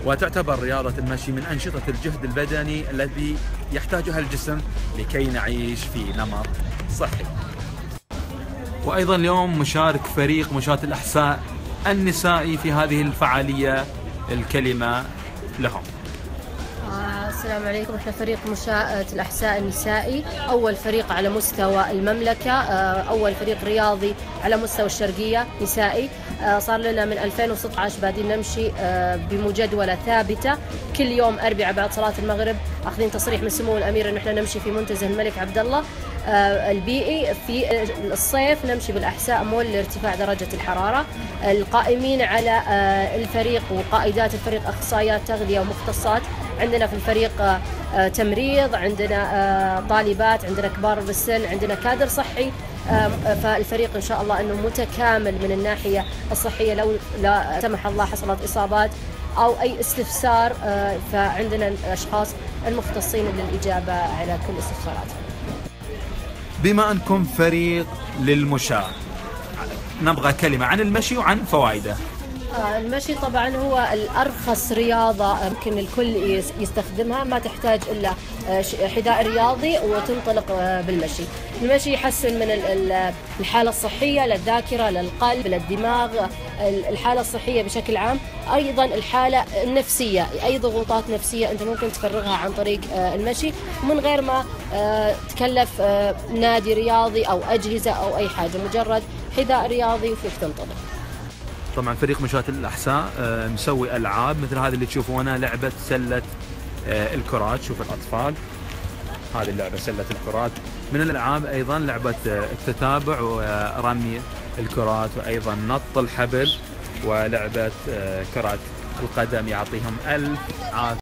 وتعتبر رياضة المشي من أنشطة الجهد البدني الذي يحتاجها الجسم لكي نعيش في نمط صحي. وأيضا اليوم مشارك فريق مشاة الأحساء النسائي في هذه الفعالية، الكلمة لهم. السلام عليكم. احنا فريق مشاة الأحساء النسائي، أول فريق على مستوى المملكة، أول فريق رياضي على مستوى الشرقية نسائي. صار لنا من 2016 بادين نمشي بمجدولة ثابتة كل يوم أربعاء بعد صلاة المغرب، أخذين تصريح من سمو الأمير إنه احنا نمشي في منتزه الملك عبد الله البيئي. في الصيف نمشي بالأحساء مول لارتفاع درجة الحرارة. القائمين على الفريق وقائدات الفريق أخصائيات تغذية ومختصات. عندنا في الفريق تمريض، عندنا طالبات، عندنا كبار بالسن، عندنا كادر صحي. فالفريق إن شاء الله أنه متكامل من الناحية الصحية. لو لا سمح الله حصلت إصابات أو أي استفسار، فعندنا الأشخاص المختصين للإجابة على كل استفسارات. بما أنكم فريق للمشاة، نبغى كلمة عن المشي وعن فوائده. المشي طبعا هو الأرخص رياضة يمكن الكل يستخدمها، ما تحتاج إلا حذاء رياضي وتنطلق بالمشي. المشي يحسن من الحالة الصحية للذاكرة، للقلب، للدماغ، الحالة الصحية بشكل عام. أيضا الحالة النفسية، أي ضغوطات نفسية أنت ممكن تفرغها عن طريق المشي من غير ما تكلف نادي رياضي أو أجهزة أو أي حاجة، مجرد حذاء رياضي وفيك تنطلق. طبعا فريق مشاة الأحساء مسوي ألعاب مثل هذه اللي تشوفونها، لعبة سلة الكرات. شوف الأطفال، هذه اللعبة سلة الكرات. من الألعاب أيضا لعبة التتابع ورمي الكرات، وأيضا نط الحبل، ولعبة كرة القدم. يعطيهم ألف عافية.